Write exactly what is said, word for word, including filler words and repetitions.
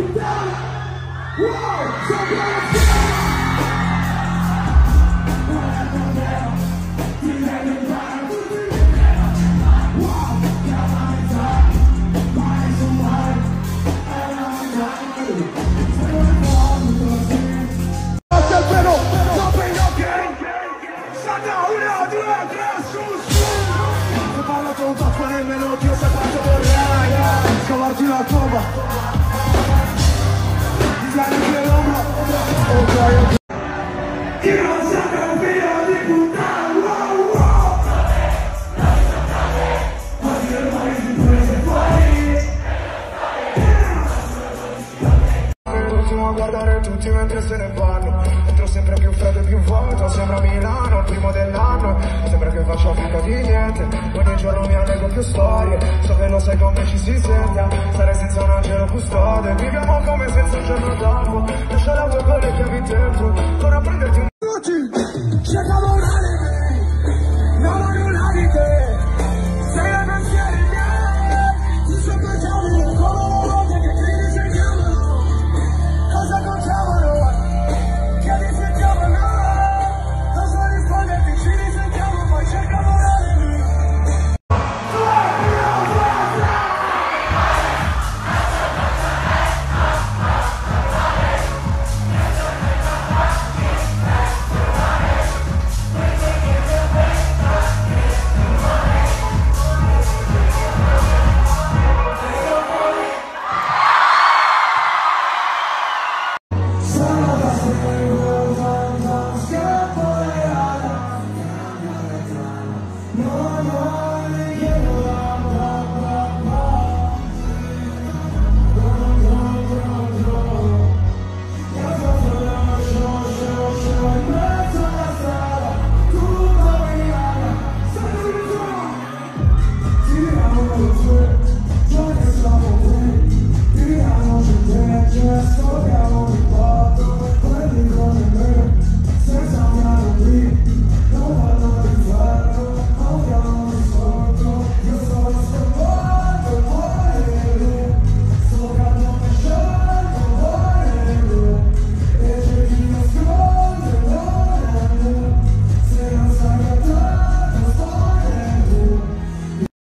Scavarti la tomba, disegni che l'ombra, ok ok. Io non sempre un figlio di puttana, wow wow. Ma dire mai si prese fuori. L'ultimo a guardare tutti mentre se ne vanno. Entro sempre più freddo e più vuoto, sembra Milano, il primo dell'anno. Sembra che faccia finta di niente. Ogni giorno mi allego più storie. So che lo sai come ci si sente. Stare senza un angelo custode. Viviamo come senza un giorno dopo. Lascia la tua con le chiavi dentro. Ora prenderti un...